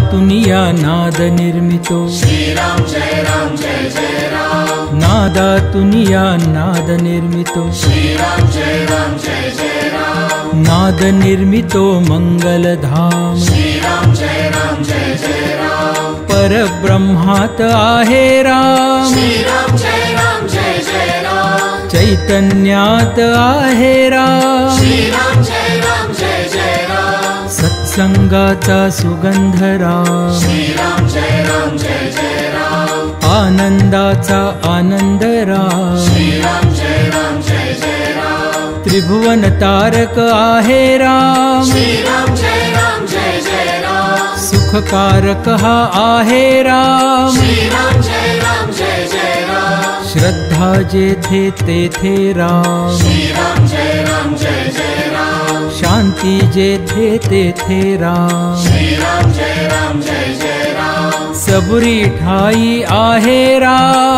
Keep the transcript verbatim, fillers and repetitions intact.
नादातुनिया नाद निर्मितो श्री राम जय राम जय जय राम नादातुनिया नाद निर्मितो श्री राम जय राम जय जय राम नाद निर्मितो मंगलधाम श्री राम जय राम जय जय राम परब्रह्मात आहे राम श्री राम जय राम जय जय राम चैतन्यात आहे राम श्री राम जय राम जय जय राम सत्संगाचा सुगंध राम श्री राम जय राम जय जय राम आनंदाचा आनंद राम श्री राम जय राम जय जय राम त्रिभुवन तारक आहे राम श्री राम जय राम जय जय राम सुखकारक हा आहे राम श्री राम जय राम जय जय राम श्रद्धा जेथे तेथे राम श्री राम जय राम जय जय राम शांती जेथे तेथे राम श्री राम जय राम जय जय राम सबुरी ठाई आहे राम